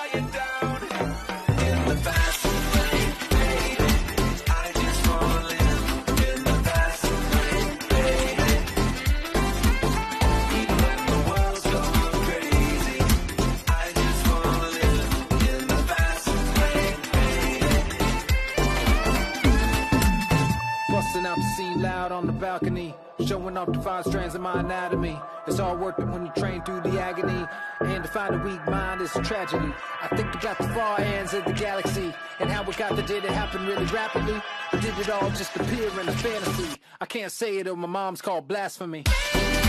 you down. In the fast lane, baby, I just wanna live in the fast lane, baby. When the world's going crazy, I just wanna live in the fast lane, baby. Busting out the scene loud on the balcony, showing off the 5 strands of my anatomy. It's all worth it when you train through the agony. And to find a weak mind is a tragedy. I think about the far ends of the galaxy and how we got there. Did it happen really rapidly? Or did it all just appear in a fantasy? I can't say it or my mom's called blasphemy.